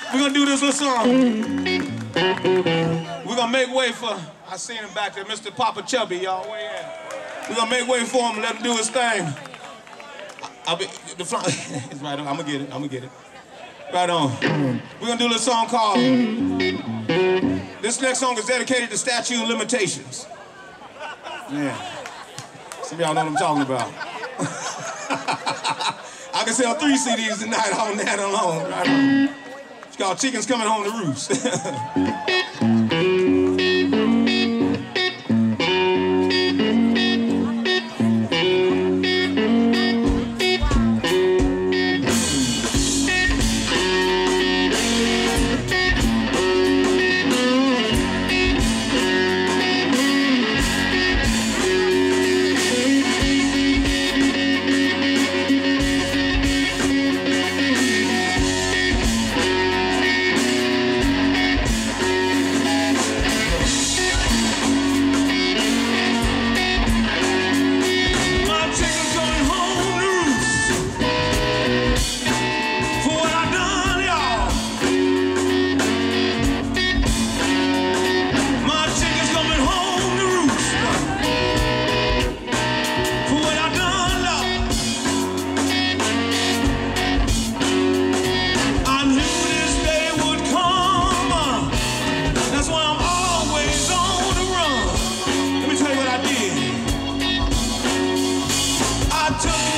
We're gonna do this little song. We're gonna make way for, I seen him back there, Mr. Papa Chubby, y'all. Where he at? We're gonna make way for him and let him do his thing. I'll be, the front, it's right on, I'm gonna get it. Right on. We're gonna do a little song called, this next song is dedicated to statute of limitations. Yeah. Some of y'all know what I'm talking about. I can sell 3 CDs tonight on that alone. Right on. It's called Chickens Coming Home to Roost. Took